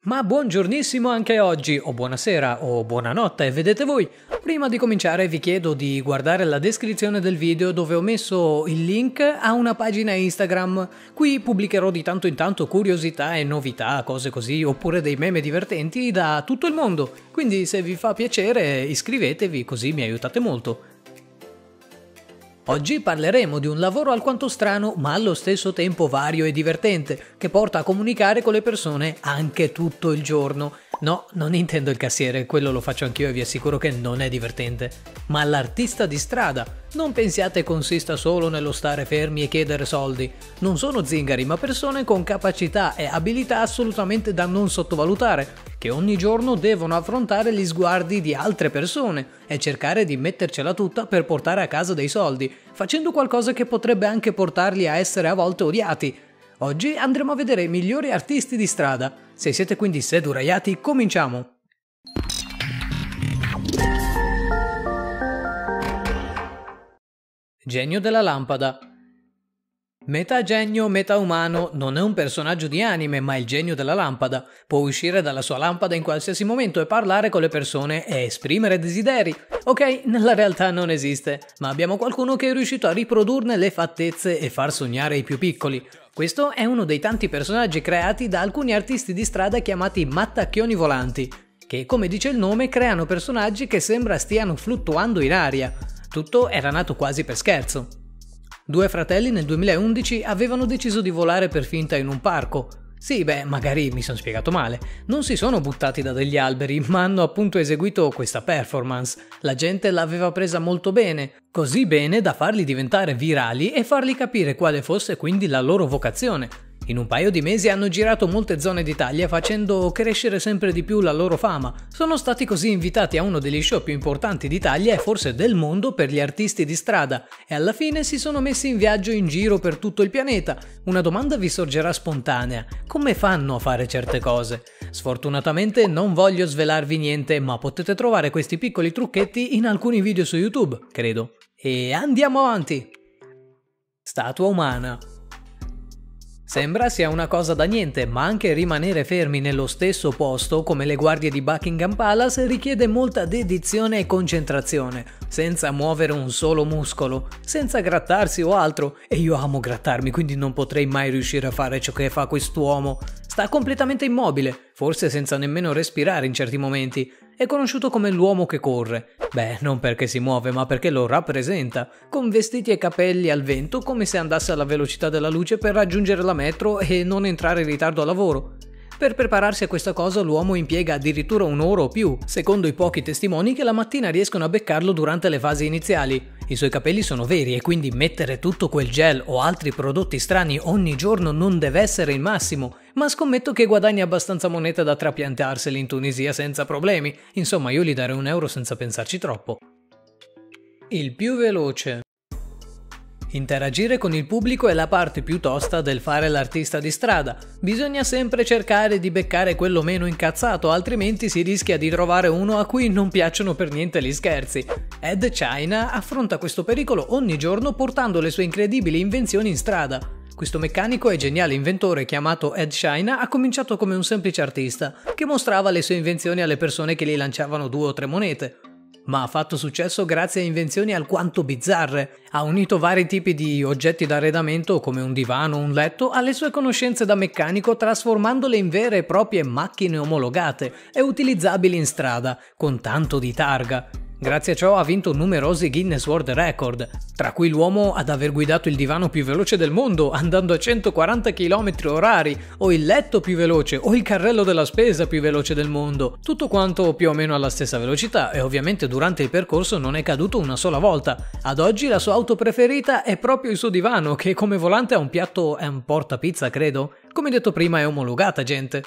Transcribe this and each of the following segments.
Ma buongiornissimo anche oggi, o buonasera, o buonanotte, vedete voi. Prima di cominciare vi chiedo di guardare la descrizione del video dove ho messo il link a una pagina Instagram. Qui pubblicherò di tanto in tanto curiosità e novità, cose così, oppure dei meme divertenti da tutto il mondo. Quindi se vi fa piacere iscrivetevi, così mi aiutate molto. Oggi parleremo di un lavoro alquanto strano ma allo stesso tempo vario e divertente, che porta a comunicare con le persone anche tutto il giorno. No, non intendo il cassiere, quello lo faccio anch'io e vi assicuro che non è divertente. Ma l'artista di strada. Non pensiate consista solo nello stare fermi e chiedere soldi. Non sono zingari, ma persone con capacità e abilità assolutamente da non sottovalutare, che ogni giorno devono affrontare gli sguardi di altre persone e cercare di mettercela tutta per portare a casa dei soldi, facendo qualcosa che potrebbe anche portarli a essere a volte odiati. Oggi andremo a vedere i migliori artisti di strada. Se siete quindi seduraiati, cominciamo! Genio della lampada. Metà genio, metà umano, non è un personaggio di anime, ma il genio della lampada. Può uscire dalla sua lampada in qualsiasi momento e parlare con le persone e esprimere desideri. Ok, nella realtà non esiste, ma abbiamo qualcuno che è riuscito a riprodurne le fattezze e far sognare i più piccoli. Questo è uno dei tanti personaggi creati da alcuni artisti di strada chiamati mattacchioni volanti, che, come dice il nome, creano personaggi che sembra stiano fluttuando in aria. Tutto era nato quasi per scherzo. Due fratelli nel 2011 avevano deciso di volare per finta in un parco. Sì, magari mi sono spiegato male. Non si sono buttati da degli alberi, ma hanno appunto eseguito questa performance. La gente l'aveva presa molto bene, così bene da farli diventare virali e farli capire quale fosse quindi la loro vocazione. In un paio di mesi hanno girato molte zone d'Italia facendo crescere sempre di più la loro fama. Sono stati così invitati a uno degli show più importanti d'Italia e forse del mondo per gli artisti di strada e alla fine si sono messi in viaggio in giro per tutto il pianeta. Una domanda vi sorgerà spontanea: come fanno a fare certe cose? Sfortunatamente non voglio svelarvi niente, ma potete trovare questi piccoli trucchetti in alcuni video su YouTube, credo. E andiamo avanti! Statua umana. Sembra sia una cosa da niente, ma anche rimanere fermi nello stesso posto, come le guardie di Buckingham Palace, richiede molta dedizione e concentrazione, senza muovere un solo muscolo, senza grattarsi o altro, e io amo grattarmi, quindi non potrei mai riuscire a fare ciò che fa quest'uomo. Sta completamente immobile, forse senza nemmeno respirare in certi momenti. È conosciuto come l'uomo che corre. Non perché si muove, ma perché lo rappresenta, con vestiti e capelli al vento come se andasse alla velocità della luce per raggiungere la metro e non entrare in ritardo al lavoro. Per prepararsi a questa cosa l'uomo impiega addirittura un'ora o più, secondo i pochi testimoni che la mattina riescono a beccarlo durante le fasi iniziali. I suoi capelli sono veri e quindi mettere tutto quel gel o altri prodotti strani ogni giorno non deve essere il massimo, ma scommetto che guadagni abbastanza monete da trapiantarseli in Tunisia senza problemi. Insomma, io gli darei €1 senza pensarci troppo. Il più veloce. Interagire con il pubblico è la parte più tosta del fare l'artista di strada. Bisogna sempre cercare di beccare quello meno incazzato, altrimenti si rischia di trovare uno a cui non piacciono per niente gli scherzi. Ed China affronta questo pericolo ogni giorno portando le sue incredibili invenzioni in strada. Questo meccanico e geniale inventore chiamato Ed China ha cominciato come un semplice artista, che mostrava le sue invenzioni alle persone che gli lanciavano 2 o 3 monete. Ma ha fatto successo grazie a invenzioni alquanto bizzarre. Ha unito vari tipi di oggetti d'arredamento come un divano o un letto alle sue conoscenze da meccanico, trasformandole in vere e proprie macchine omologate e utilizzabili in strada, con tanto di targa. Grazie a ciò ha vinto numerosi Guinness World Record, tra cui l'uomo ad aver guidato il divano più veloce del mondo andando a 140 km/h, o il letto più veloce, o il carrello della spesa più veloce del mondo, tutto quanto più o meno alla stessa velocità, e ovviamente durante il percorso non è caduto una sola volta. Ad oggi la sua auto preferita è proprio il suo divano, che come volante ha un piatto, è un portapizza credo? Come detto prima è omologata, gente.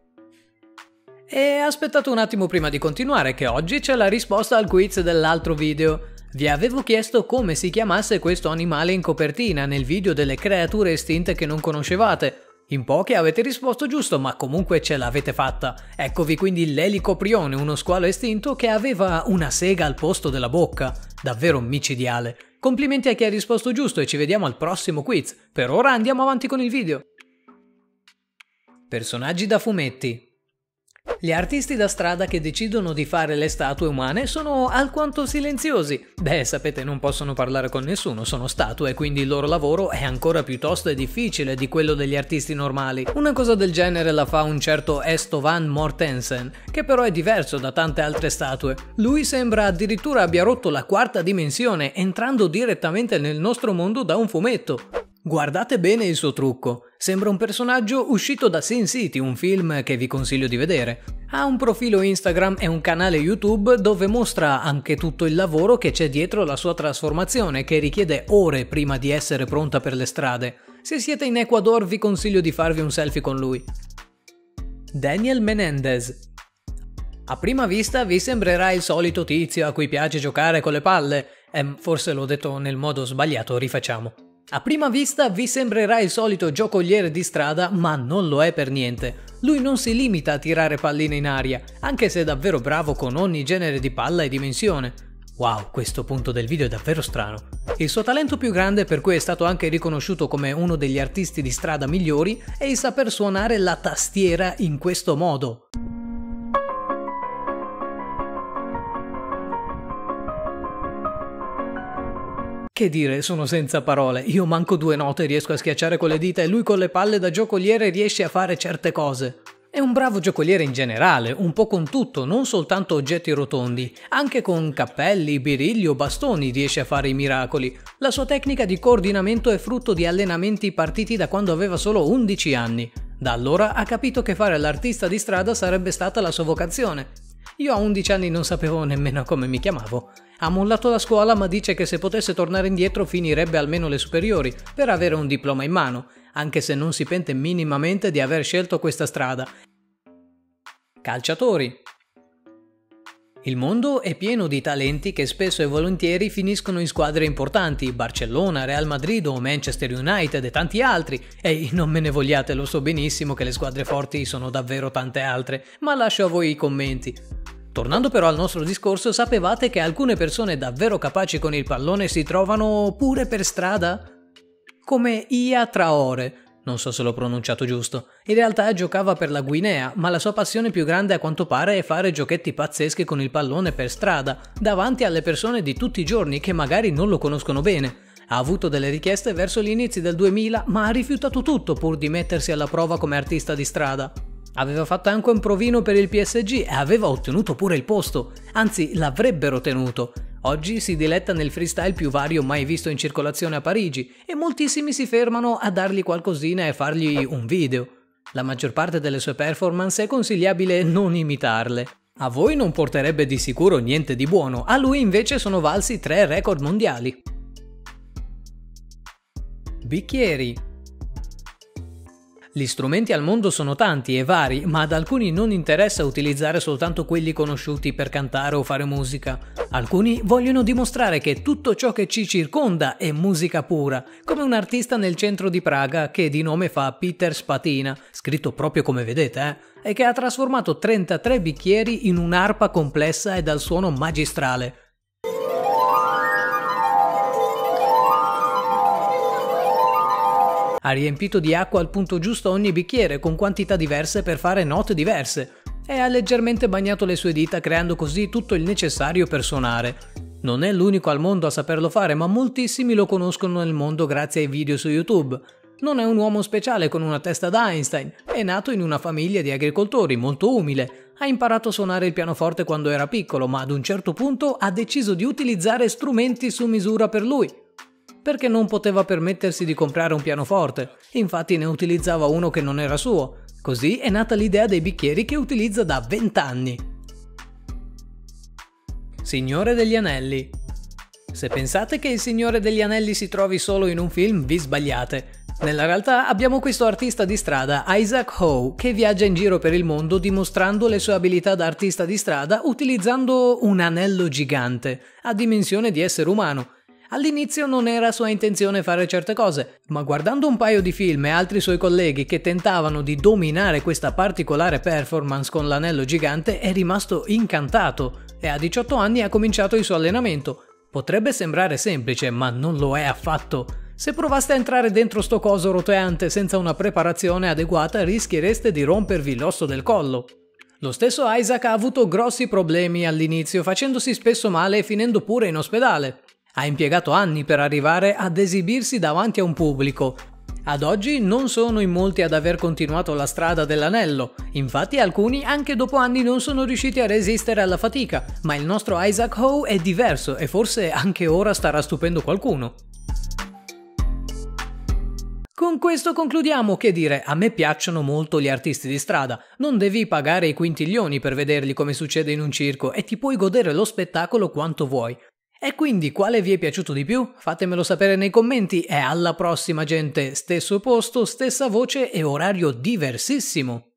E aspettate un attimo prima di continuare, che oggi c'è la risposta al quiz dell'altro video. Vi avevo chiesto come si chiamasse questo animale in copertina nel video delle creature estinte che non conoscevate. In pochi avete risposto giusto, ma comunque ce l'avete fatta. Eccovi quindi l'elicoprione, uno squalo estinto che aveva una sega al posto della bocca. Davvero micidiale. Complimenti a chi ha risposto giusto e ci vediamo al prossimo quiz. Per ora andiamo avanti con il video. Personaggi da fumetti. Gli artisti da strada che decidono di fare le statue umane sono alquanto silenziosi. Beh, sapete, non possono parlare con nessuno, sono statue, quindi il loro lavoro è ancora piuttosto difficile di quello degli artisti normali. Una cosa del genere la fa un certo Estovan Mortensen, che però è diverso da tante altre statue. Lui sembra addirittura abbia rotto la quarta dimensione, entrando direttamente nel nostro mondo da un fumetto. Guardate bene il suo trucco, sembra un personaggio uscito da Sin City, un film che vi consiglio di vedere. Ha un profilo Instagram e un canale YouTube dove mostra anche tutto il lavoro che c'è dietro la sua trasformazione, che richiede ore prima di essere pronta per le strade. Se siete in Ecuador vi consiglio di farvi un selfie con lui. Daniel Menendez. A prima vista vi sembrerà il solito tizio a cui piace giocare con le palle. Forse l'ho detto nel modo sbagliato, rifacciamo. A prima vista vi sembrerà il solito giocoliere di strada, ma non lo è per niente. Lui non si limita a tirare palline in aria, anche se è davvero bravo con ogni genere di palla e dimensione. Wow, questo punto del video è davvero strano. Il suo talento più grande, per cui è stato anche riconosciuto come uno degli artisti di strada migliori, è il saper suonare la tastiera in questo modo. Che dire, sono senza parole, io manco 2 note riesco a schiacciare con le dita e lui con le palle da giocoliere riesce a fare certe cose. È un bravo giocoliere in generale, un po' con tutto, non soltanto oggetti rotondi, anche con cappelli, birilli o bastoni riesce a fare i miracoli. La sua tecnica di coordinamento è frutto di allenamenti partiti da quando aveva solo 11 anni. Da allora ha capito che fare l'artista di strada sarebbe stata la sua vocazione. Io a 11 anni non sapevo nemmeno come mi chiamavo. Ha mollato la scuola, ma dice che se potesse tornare indietro finirebbe almeno le superiori per avere un diploma in mano, anche se non si pente minimamente di aver scelto questa strada. Calciatori. Il mondo è pieno di talenti che spesso e volentieri finiscono in squadre importanti, Barcellona, Real Madrid o Manchester United e tanti altri. Ehi, non me ne vogliate, lo so benissimo che le squadre forti sono davvero tante altre, ma lascio a voi i commenti. Tornando però al nostro discorso, sapevate che alcune persone davvero capaci con il pallone si trovano pure per strada? Come Ia Traore, non so se l'ho pronunciato giusto. In realtà giocava per la Guinea, ma la sua passione più grande a quanto pare è fare giochetti pazzeschi con il pallone per strada, davanti alle persone di tutti i giorni che magari non lo conoscono bene. Ha avuto delle richieste verso gli inizi del 2000, ma ha rifiutato tutto pur di mettersi alla prova come artista di strada. Aveva fatto anche un provino per il PSG e aveva ottenuto pure il posto, anzi l'avrebbero tenuto. Oggi si diletta nel freestyle più vario mai visto in circolazione a Parigi e moltissimi si fermano a dargli qualcosina e fargli un video. La maggior parte delle sue performance è consigliabile non imitarle. A voi non porterebbe di sicuro niente di buono, a lui invece sono valsi 3 record mondiali. Bicchieri. Gli strumenti al mondo sono tanti e vari, ma ad alcuni non interessa utilizzare soltanto quelli conosciuti per cantare o fare musica. Alcuni vogliono dimostrare che tutto ciò che ci circonda è musica pura, come un artista nel centro di Praga che di nome fa Peter Spatina, scritto proprio come vedete, e che ha trasformato 33 bicchieri in un'arpa complessa e dal suono magistrale. Ha riempito di acqua al punto giusto ogni bicchiere con quantità diverse per fare note diverse e ha leggermente bagnato le sue dita creando così tutto il necessario per suonare. Non è l'unico al mondo a saperlo fare, ma moltissimi lo conoscono nel mondo grazie ai video su YouTube. Non è un uomo speciale con una testa da Einstein, è nato in una famiglia di agricoltori molto umile. Ha imparato a suonare il pianoforte quando era piccolo, ma ad un certo punto ha deciso di utilizzare strumenti su misura per lui. Perché non poteva permettersi di comprare un pianoforte, infatti ne utilizzava uno che non era suo. Così è nata l'idea dei bicchieri che utilizza da 20 anni. Signore degli Anelli. Se pensate che il Signore degli Anelli si trovi solo in un film, vi sbagliate. Nella realtà abbiamo questo artista di strada, Isaac Howe, che viaggia in giro per il mondo dimostrando le sue abilità da artista di strada utilizzando un anello gigante, a dimensione di essere umano. All'inizio non era sua intenzione fare certe cose, ma guardando un paio di film e altri suoi colleghi che tentavano di dominare questa particolare performance con l'anello gigante è rimasto incantato e a 18 anni ha cominciato il suo allenamento. Potrebbe sembrare semplice, ma non lo è affatto. Se provaste a entrare dentro sto coso roteante senza una preparazione adeguata rischiereste di rompervi l'osso del collo. Lo stesso Isaac ha avuto grossi problemi all'inizio, facendosi spesso male e finendo pure in ospedale. Ha impiegato anni per arrivare ad esibirsi davanti a un pubblico. Ad oggi non sono in molti ad aver continuato la strada dell'anello, infatti alcuni anche dopo anni non sono riusciti a resistere alla fatica, ma il nostro Isaac Ho è diverso e forse anche ora starà stupendo qualcuno. Con questo concludiamo, che dire, a me piacciono molto gli artisti di strada, non devi pagare i quintiglioni per vederli come succede in un circo e ti puoi godere lo spettacolo quanto vuoi. E quindi quale vi è piaciuto di più? Fatemelo sapere nei commenti e alla prossima gente, stesso posto, stessa voce e orario diversissimo!